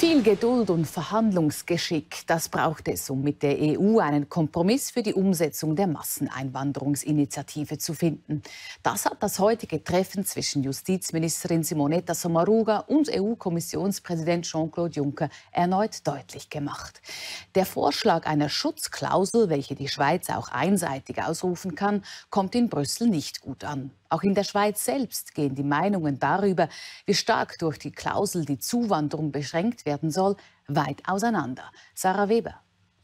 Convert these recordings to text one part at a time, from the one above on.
Viel Geduld und Verhandlungsgeschick, das braucht es, um mit der EU einen Kompromiss für die Umsetzung der Masseneinwanderungsinitiative zu finden. Das hat das heutige Treffen zwischen Justizministerin Simonetta Sommaruga und EU-Kommissionspräsident Jean-Claude Juncker erneut deutlich gemacht. Der Vorschlag einer Schutzklausel, welche die Schweiz auch einseitig ausrufen kann, kommt in Brüssel nicht gut an. Auch in der Schweiz selbst gehen die Meinungen darüber, wie stark durch die Klausel die Zuwanderung beschränkt werden soll, weit auseinander. Sarah Weber.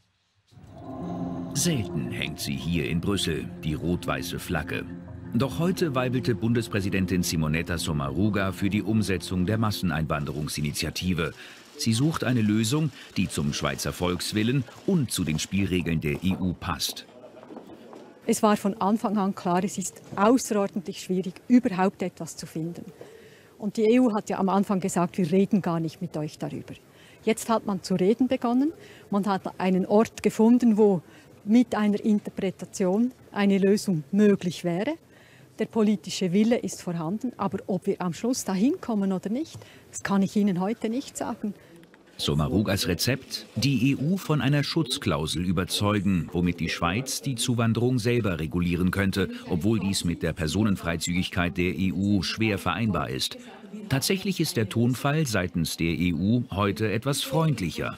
Selten hängt sie hier in Brüssel, die rot-weiße Flagge. Doch heute weibelte Bundespräsidentin Simonetta Sommaruga für die Umsetzung der Masseneinwanderungsinitiative. Sie sucht eine Lösung, die zum Schweizer Volkswillen und zu den Spielregeln der EU passt. Es war von Anfang an klar, es ist außerordentlich schwierig, überhaupt etwas zu finden. Und die EU hat ja am Anfang gesagt, wir reden gar nicht mit euch darüber. Jetzt hat man zu reden begonnen. Man hat einen Ort gefunden, wo mit einer Interpretation eine Lösung möglich wäre. Der politische Wille ist vorhanden, aber ob wir am Schluss dahin kommen oder nicht, das kann ich Ihnen heute nicht sagen. Sommarugas Rezept: die EU von einer Schutzklausel überzeugen, womit die Schweiz die Zuwanderung selber regulieren könnte, obwohl dies mit der Personenfreizügigkeit der EU schwer vereinbar ist. Tatsächlich ist der Tonfall seitens der EU heute etwas freundlicher.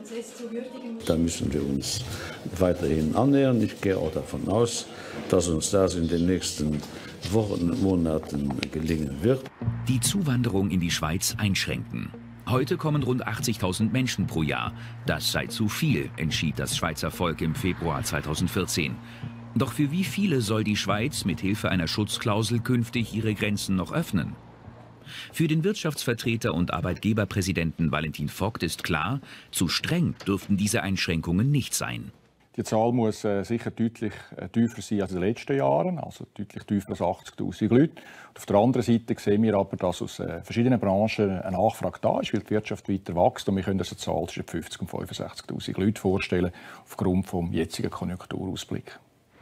Da müssen wir uns weiterhin annähern. Ich gehe auch davon aus, dass uns das in den nächsten Wochen und Monaten gelingen wird. Die Zuwanderung in die Schweiz einschränken. Heute kommen rund 80.000 Menschen pro Jahr. Das sei zu viel, entschied das Schweizer Volk im Februar 2014. Doch für wie viele soll die Schweiz mit Hilfe einer Schutzklausel künftig ihre Grenzen noch öffnen? Für den Wirtschaftsvertreter und Arbeitgeberpräsidenten Valentin Vogt ist klar, zu streng dürften diese Einschränkungen nicht sein. Die Zahl muss sicher deutlich tiefer sein als in den letzten Jahren, also deutlich tiefer als 80'000 Leute. Und auf der anderen Seite sehen wir aber, dass aus verschiedenen Branchen eine Nachfrage da ist, weil die Wirtschaft weiter wächst. Und wir können uns eine Zahl zwischen 50'000 und 65'000 Leute vorstellen, aufgrund des jetzigen Konjunkturausblicks.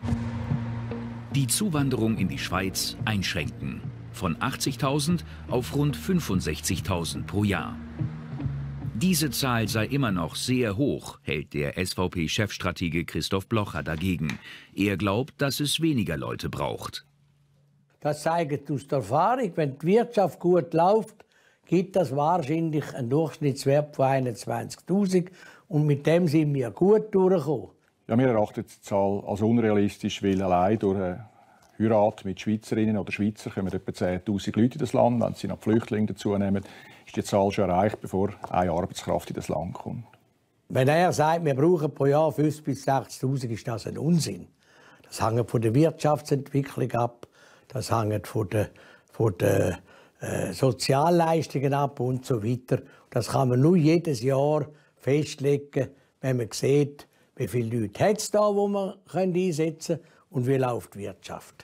Die Zuwanderung in die Schweiz einschränken. Von 80.000 auf rund 65.000 pro Jahr. Diese Zahl sei immer noch sehr hoch, hält der SVP-Chefstratege Christoph Blocher dagegen. Er glaubt, dass es weniger Leute braucht. Das zeigt aus der Erfahrung, wenn die Wirtschaft gut läuft, gibt das wahrscheinlich einen Durchschnittswert von 21'000 und mit dem sind wir gut durchgekommen. Ja, wir erachten die Zahl als unrealistisch, weil allein durch eine Heirat mit Schweizerinnen oder Schweizer kommen etwa 10'000 Leute in das Land. Wenn sie noch Flüchtlinge dazu nehmen, ist die Zahl schon erreicht, bevor eine Arbeitskraft in das Land kommt. Wenn er sagt, wir brauchen pro Jahr 50.000 bis 60'000, ist das ein Unsinn. Das hängt von der Wirtschaftsentwicklung ab, das hängt von den Sozialleistungen ab und so weiter. Das kann man nur jedes Jahr festlegen, wenn man sieht, wie viele Leute es da, die man einsetzen kann und wie läuft die Wirtschaft.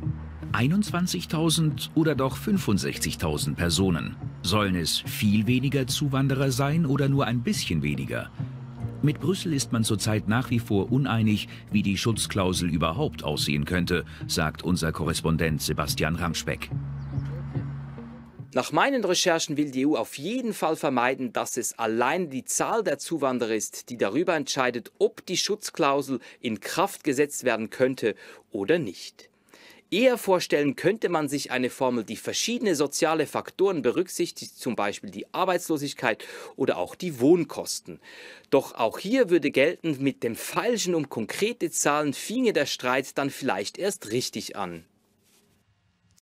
21.000 oder doch 65.000 Personen? Sollen es viel weniger Zuwanderer sein oder nur ein bisschen weniger? Mit Brüssel ist man zurzeit nach wie vor uneinig, wie die Schutzklausel überhaupt aussehen könnte, sagt unser Korrespondent Sebastian Ramspeck. Nach meinen Recherchen will die EU auf jeden Fall vermeiden, dass es allein die Zahl der Zuwanderer ist, die darüber entscheidet, ob die Schutzklausel in Kraft gesetzt werden könnte oder nicht. Eher vorstellen könnte man sich eine Formel, die verschiedene soziale Faktoren berücksichtigt, zum Beispiel die Arbeitslosigkeit oder auch die Wohnkosten. Doch auch hier würde gelten, mit dem Feilschen um konkrete Zahlen finge der Streit dann vielleicht erst richtig an.